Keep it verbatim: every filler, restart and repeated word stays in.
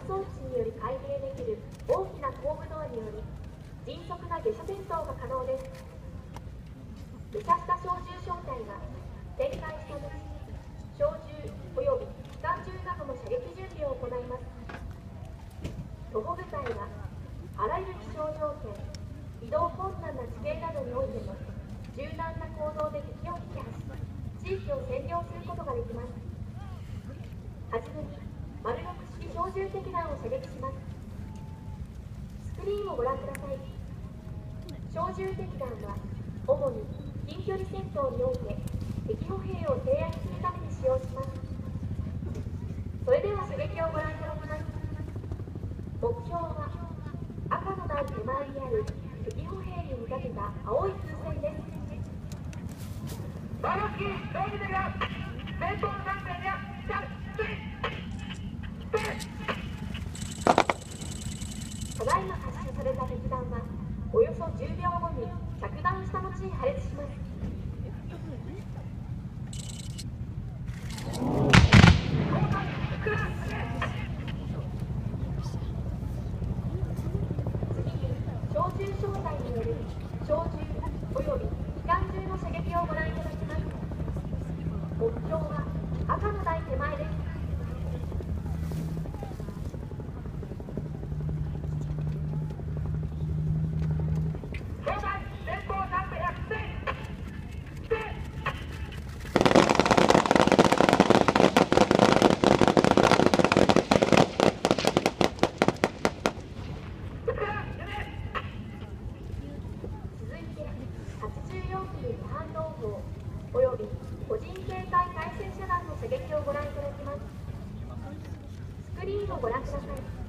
装置により開閉できる大きな後部ドアにより迅速な下車転倒が可能です。下車した小銃小隊が展開した後、小銃および機関銃などの射撃準備を行います。徒歩部隊はあらゆる気象条件、移動困難な地形などにおいても柔軟な行動で敵を撃破し、地域を占領することができます。はじめに丸ろく式小銃敵弾を射撃します。スクリーンをご覧ください。小銃敵弾は主に近距離戦闘において敵歩兵を制圧するために使用します。それでは射撃をご覧いただきます。目標は赤の台手前にある敵歩兵に見立てた青い風船です。 バラスキー、同時的な前方三名に着ただいま発射された敵弾はおよそじゅうびょうごに着弾した後に破裂します。次に小銃小隊による小銃および機関銃の射撃をご覧いただきます。目標は赤の台手前です。および個人警戒対戦車弾の射撃をご覧いただきます。スクリーンをご覧ください。